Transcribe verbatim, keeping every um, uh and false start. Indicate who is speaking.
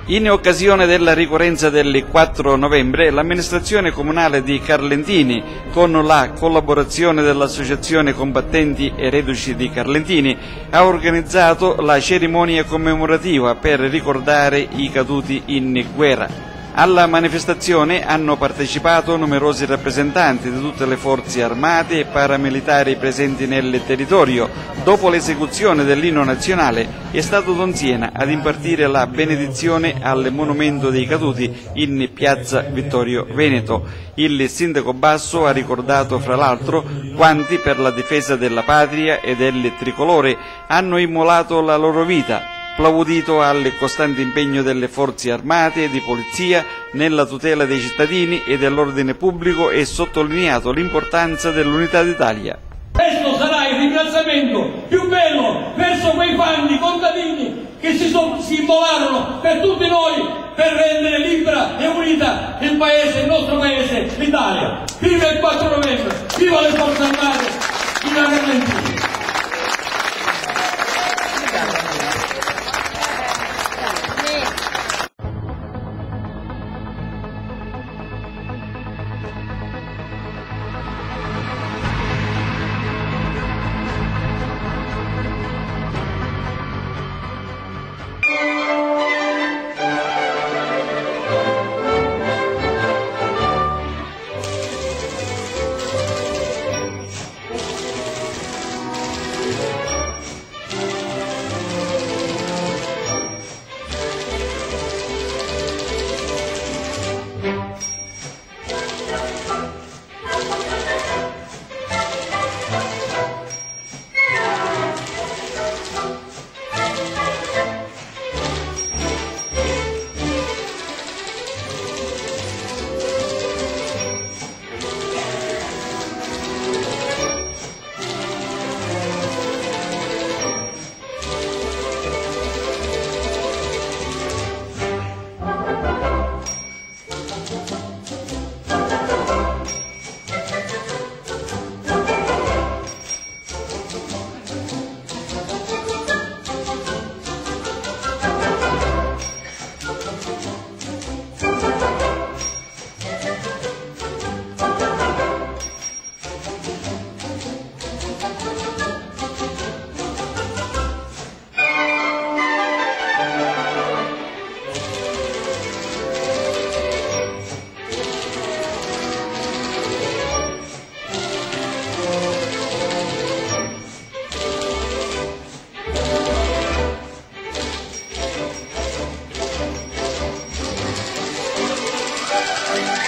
Speaker 1: In occasione della ricorrenza del quattro novembre, l'amministrazione comunale di Carlentini, con la collaborazione dell'Associazione Combattenti e Reduci di Carlentini, ha organizzato la cerimonia commemorativa per ricordare i caduti in guerra. Alla manifestazione hanno partecipato numerosi rappresentanti di tutte le forze armate e paramilitari presenti nel territorio. Dopo l'esecuzione dell'inno nazionale è stato Don Siena ad impartire la benedizione al monumento dei caduti in piazza Vittorio Veneto. Il sindaco Basso ha ricordato fra l'altro quanti per la difesa della patria e del tricolore hanno immolato la loro vita, plaudito al costante impegno delle forze armate e di polizia nella tutela dei cittadini e dell'ordine pubblico e sottolineato l'importanza dell'unità d'Italia.
Speaker 2: Questo sarà il ringraziamento più bello verso quei fanti contadini che si, so, si immolarono per tutti noi per rendere libera e unita il paese, il nostro paese, l'Italia. Viva il quattro novembre, viva le forze armate, viva Carlentini.
Speaker 3: Thank you.